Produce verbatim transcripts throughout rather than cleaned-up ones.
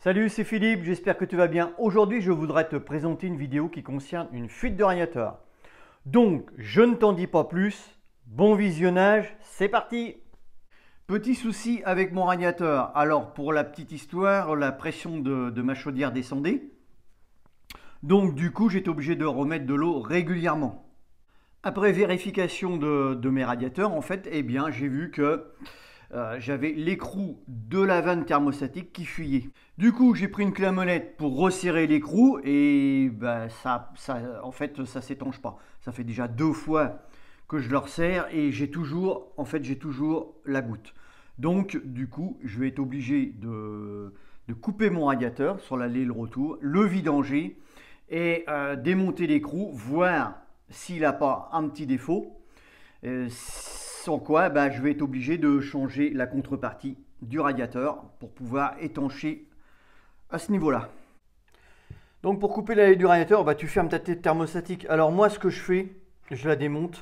Salut, c'est Philippe, j'espère que tu vas bien. Aujourd'hui, je voudrais te présenter une vidéo qui concerne une fuite de radiateur. Donc, je ne t'en dis pas plus. Bon visionnage, c'est parti! Petit souci avec mon radiateur. Alors, pour la petite histoire, la pression de, de ma chaudière descendait. Donc, du coup, j'étais obligé de remettre de l'eau régulièrement. Après vérification de, de mes radiateurs, en fait, eh bien, j'ai vu que Euh, j'avais l'écrou de la vanne thermostatique qui fuyait. Du coup, j'ai pris une clé à molette pour resserrer l'écrou et ben, ça, ça, en fait, ça s'étanche pas. Ça fait déjà deux fois que je le resserre et j'ai toujours, en fait, j'ai toujours la goutte. Donc, du coup, je vais être obligé de, de couper mon radiateur sur l'allée et le retour, le vidanger et euh, démonter l'écrou, voir s'il n'a pas un petit défaut. Euh, Sans quoi, bah, je vais être obligé de changer la contrepartie du radiateur pour pouvoir étancher à ce niveau-là. Donc pour couper la lait du radiateur, bah, tu fermes ta tête thermostatique. Alors moi, ce que je fais, je la démonte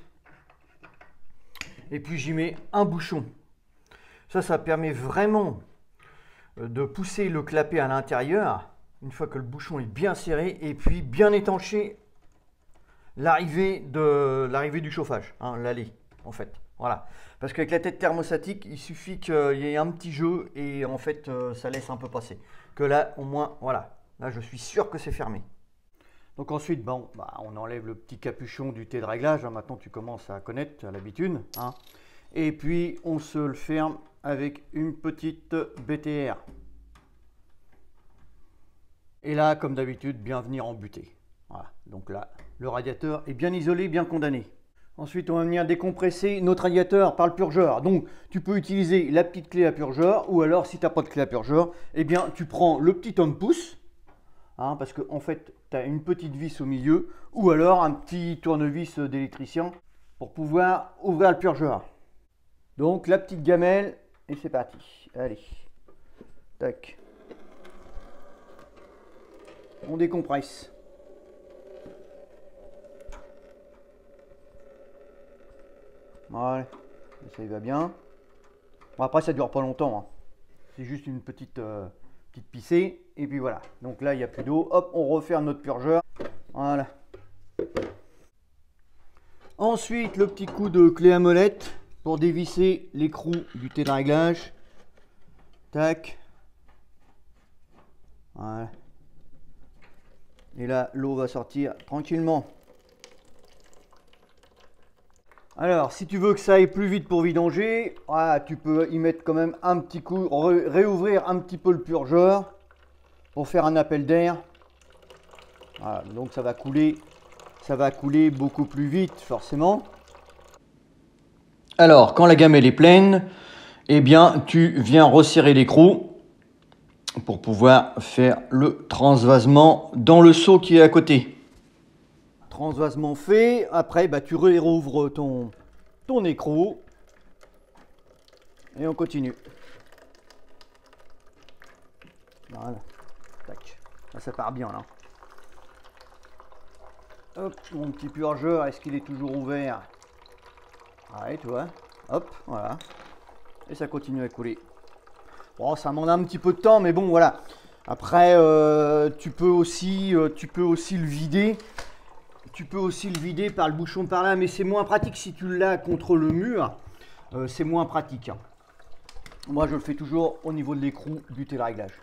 et puis j'y mets un bouchon. Ça, ça permet vraiment de pousser le clapet à l'intérieur une fois que le bouchon est bien serré et puis bien étancher l'arrivée de l'arrivée du chauffage, hein, la lait en fait. Voilà, parce qu'avec la tête thermostatique, il suffit qu'il y ait un petit jeu et en fait, euh, ça laisse un peu passer. Que là, au moins, voilà, là, je suis sûr que c'est fermé. Donc ensuite, bon, bah, on enlève le petit capuchon du thé de réglage. Hein, maintenant, tu commences à connaître, tu as l'habitude. Hein, et puis, on se le ferme avec une petite B T R. Et là, comme d'habitude, bien venir en butée. Voilà, donc là, le radiateur est bien isolé, bien condamné. Ensuite, on va venir décompresser notre radiateur par le purgeur. Donc, tu peux utiliser la petite clé à purgeur ou alors, si tu n'as pas de clé à purgeur, eh bien, tu prends le petit homme-pouce, hein, parce qu'en en fait, tu as une petite vis au milieu ou alors un petit tournevis d'électricien pour pouvoir ouvrir le purgeur. Donc, la petite gamelle et c'est parti. Allez, tac. On décompresse. Voilà, ça y va bien. Bon, après, ça dure pas longtemps. Hein. C'est juste une petite, euh, petite pissée. Et puis voilà. Donc là, il n'y a plus d'eau. Hop, on referme notre purgeur. Voilà. Ensuite, le petit coup de clé à molette pour dévisser l'écrou du thé de réglage. Tac. Voilà. Et là, l'eau va sortir tranquillement. Alors, si tu veux que ça aille plus vite pour vidanger, voilà, tu peux y mettre quand même un petit coup, ré réouvrir un petit peu le purgeur pour faire un appel d'air. Voilà, donc ça va couler, ça va couler beaucoup plus vite, forcément. Alors, quand la gamelle est pleine, eh bien, tu viens resserrer l'écrou pour pouvoir faire le transvasement dans le seau qui est à côté. Transvasement fait, après bah, tu réouvres ton, ton écrou et on continue. Voilà, tac. Là, ça part bien là. Hop, mon petit purgeur, est-ce qu'il est toujours ouvert? Ouais, tu vois. Hop, voilà. Et ça continue à couler. Bon, ça demande un petit peu de temps, mais bon, voilà. Après, euh, tu peux aussi, euh, tu peux aussi le vider. Tu peux aussi le vider par le bouchon par là, mais c'est moins pratique si tu l'as contre le mur. Euh, c'est moins pratique. Hein. Moi, je le fais toujours au niveau de l'écrou du thé de réglage.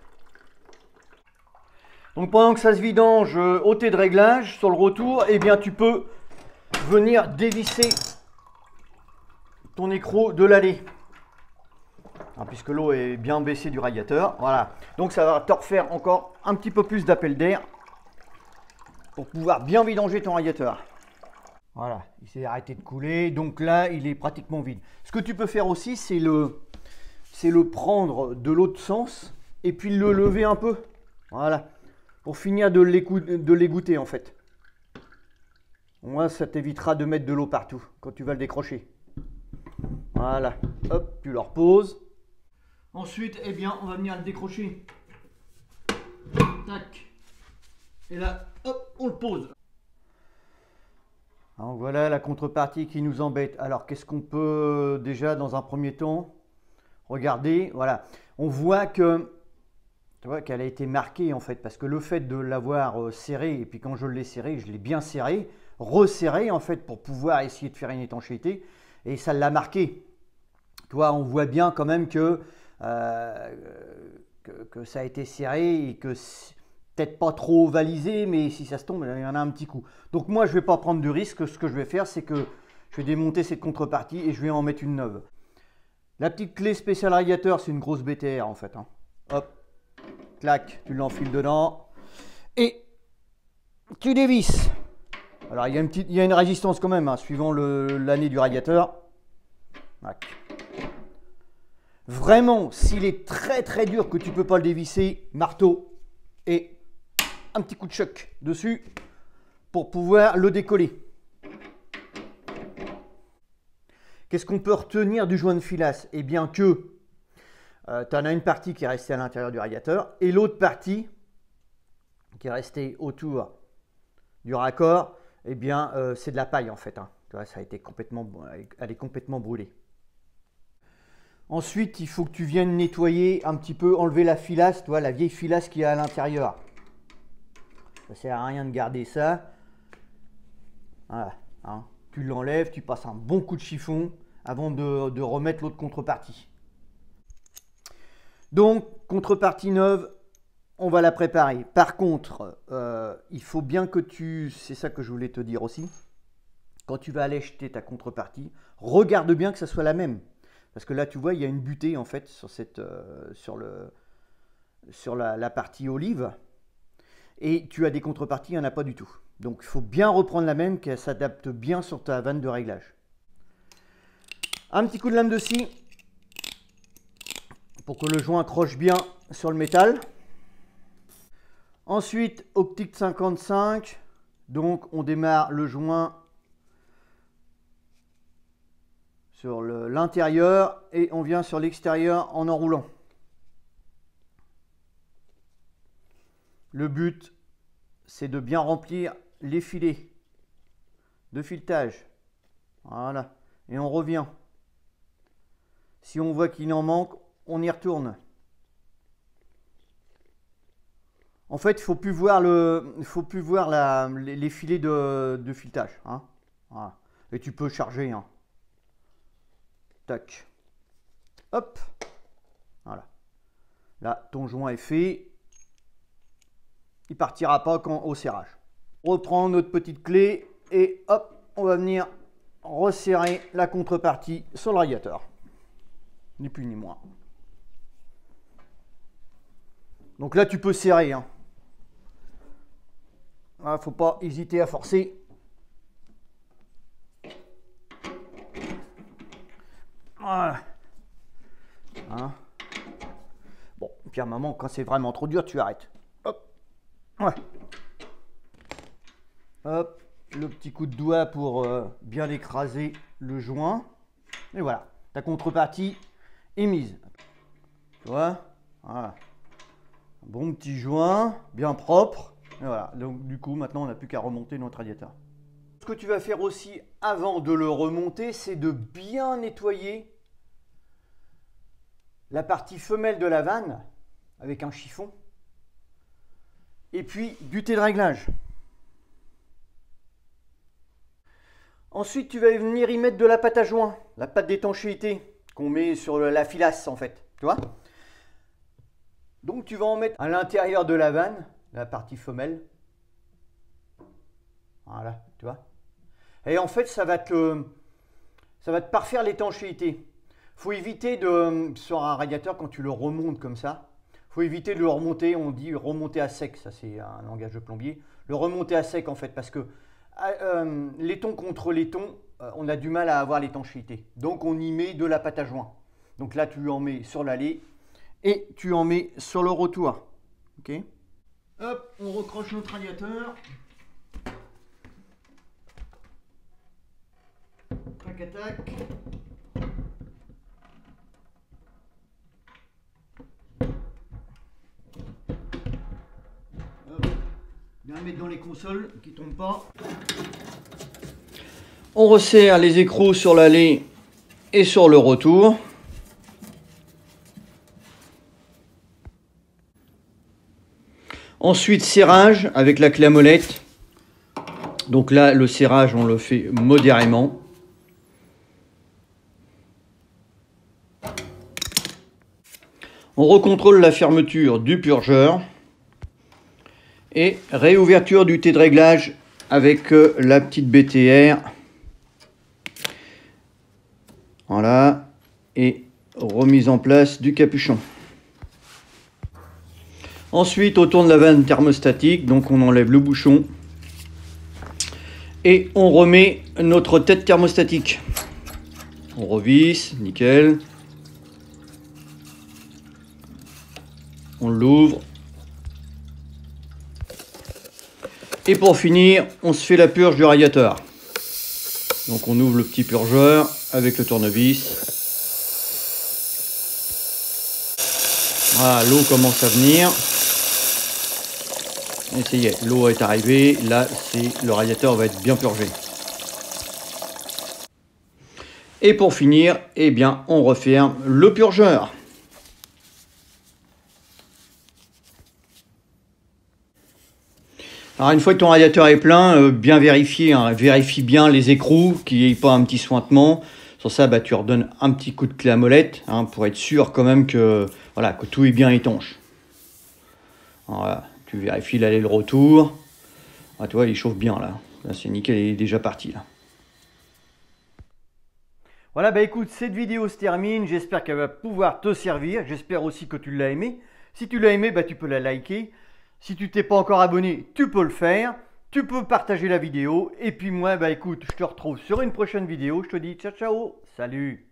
Donc, pendant que ça se vidange euh, au thé de réglage, sur le retour, eh bien, tu peux venir dévisser ton écrou de l'allée. Hein, puisque l'eau est bien baissée du radiateur. Voilà. Donc, ça va te refaire encore un petit peu plus d'appel d'air pour pouvoir bien vidanger ton radiateur. Voilà, il s'est arrêté de couler, donc là, il est pratiquement vide. Ce que tu peux faire aussi, c'est le, c'est le prendre de l'autre sens et puis le lever un peu. Voilà, pour finir de l'égoutter en fait. Moi, ça t'évitera de mettre de l'eau partout quand tu vas le décrocher. Voilà, hop, tu le reposes. Ensuite, eh bien, on va venir le décrocher. Tac. Et là, hop, on le pose. Donc voilà la contrepartie qui nous embête. Alors, qu'est-ce qu'on peut déjà, dans un premier temps, regarder? Voilà, on voit que tu vois qu'elle a été marquée en fait, parce que le fait de l'avoir serré, et puis quand je l'ai serré, je l'ai bien serré, resserré en fait pour pouvoir essayer de faire une étanchéité, et ça l'a marqué. Tu vois, on voit bien quand même que, euh, que, que ça a été serré et que peut-être pas trop ovalisé, mais si ça se tombe, il y en a un petit coup. Donc moi, je ne vais pas prendre de risque. Ce que je vais faire, c'est que je vais démonter cette contrepartie et je vais en mettre une neuve. La petite clé spéciale radiateur, c'est une grosse B T R en fait. Hein. Hop, clac, tu l'enfiles dedans et tu dévisses. Alors il y a une, petite, il y a une résistance quand même, hein, suivant l'année du radiateur. Clac. Vraiment, s'il est très très dur que tu ne peux pas le dévisser, marteau et un petit coup de choc dessus pour pouvoir le décoller. Qu'est-ce qu'on peut retenir du joint de filasse? Eh bien que euh, tu en as une partie qui est restée à l'intérieur du radiateur et l'autre partie qui est restée autour du raccord, eh bien euh, c'est de la paille en fait. Hein. Tu vois, ça a été complètement, elle est complètement brûlée. Ensuite, il faut que tu viennes nettoyer un petit peu, enlever la filasse, tu vois, la vieille filasse qu'il y a à l'intérieur. Ça ne sert à rien de garder ça. Voilà, hein. Tu l'enlèves, tu passes un bon coup de chiffon avant de, de remettre l'autre contrepartie. Donc, contrepartie neuve, on va la préparer. Par contre, euh, il faut bien que tu... C'est ça que je voulais te dire aussi. Quand tu vas aller jeter ta contrepartie, regarde bien que ça soit la même. Parce que là, tu vois, il y a une butée en fait sur, cette, euh, sur, le, sur la, la partie olive. Et tu as des contreparties, il n'y en a pas du tout. Donc, il faut bien reprendre la même, qu'elle s'adapte bien sur ta vanne de réglage. Un petit coup de lame de scie pour que le joint accroche bien sur le métal. Ensuite, optique cinquante-cinq. Donc, on démarre le joint sur l'intérieur et on vient sur l'extérieur en enroulant. Le but, c'est de bien remplir les filets de filetage. Voilà. Et on revient. Si on voit qu'il en manque, on y retourne. En fait, il ne faut plus voir, le, il faut plus voir la, les, les filets de, de filetage. Hein. Voilà. Et tu peux charger. Hein. Tac. Hop. Voilà. Là, ton joint est fait. Il partira pas quand, au serrage. On reprend notre petite clé et hop, on va venir resserrer la contrepartie sur le radiateur. Ni plus ni moins. Donc là, tu peux serrer. Hein. Il ne faut pas hésiter à forcer. Voilà. Hein. Bon, puis à un moment, quand c'est vraiment trop dur, tu arrêtes. Hop. Ouais. Hop. Le petit coup de doigt pour euh, bien écraser le joint. Et voilà. Ta contrepartie est mise. Tu vois? Voilà. Un bon petit joint, bien propre. Et voilà. Donc du coup, maintenant, on n'a plus qu'à remonter notre radiateur. Ce que tu vas faire aussi avant de le remonter, c'est de bien nettoyer la partie femelle de la vanne avec un chiffon et puis buter de réglage. Ensuite, tu vas venir y mettre de la pâte à joint, la pâte d'étanchéité qu'on met sur la filasse en fait, tu vois. Donc tu vas en mettre à l'intérieur de la vanne, la partie femelle. Voilà, tu vois. Et en fait, ça va te, ça va te parfaire l'étanchéité. Il faut éviter de, sur un radiateur, quand tu le remontes comme ça, il faut éviter de le remonter, on dit remonter à sec, ça c'est un langage de plombier. Le remonter à sec en fait, parce que euh, laiton contre laiton, euh, on a du mal à avoir l'étanchéité. Donc on y met de la pâte à joint. Donc là tu en mets sur l'allée et tu en mets sur le retour. Ok. Hop, on recroche notre radiateur. Tac, tac. Bien le mettre dans les consoles qui ne tombent pas. On resserre les écrous sur l'allée et sur le retour. Ensuite, serrage avec la clé à molette. Donc là, le serrage, on le fait modérément. On recontrôle la fermeture du purgeur. Et réouverture du T de réglage avec la petite B T R. Voilà. Et remise en place du capuchon. Ensuite, autour de la vanne thermostatique, donc on enlève le bouchon. Et on remet notre tête thermostatique. On revisse, nickel. On l'ouvre. Et pour finir, on se fait la purge du radiateur. Donc on ouvre le petit purgeur avec le tournevis. Voilà, l'eau commence à venir. Et ça y est, l'eau est arrivée. Là, c'est le radiateur va être bien purgé. Et pour finir, eh bien, on referme le purgeur. Alors une fois que ton radiateur est plein, euh, bien vérifier, hein, vérifie bien les écrous, qu'il n'y ait pas un petit sointement. Sur ça, bah, tu redonnes un petit coup de clé à molette, hein, pour être sûr quand même que, voilà, que tout est bien étanche. Voilà, tu vérifies l'aller le retour. Ah, tu vois, il chauffe bien là. Là c'est nickel, il est déjà parti là. Voilà, bah écoute, cette vidéo se termine. J'espère qu'elle va pouvoir te servir. J'espère aussi que tu l'as aimé. Si tu l'as aimé, bah, tu peux la liker. Si tu t'es pas encore abonné, tu peux le faire. Tu peux partager la vidéo. Et puis moi, bah écoute, je te retrouve sur une prochaine vidéo. Je te dis ciao, ciao, salut.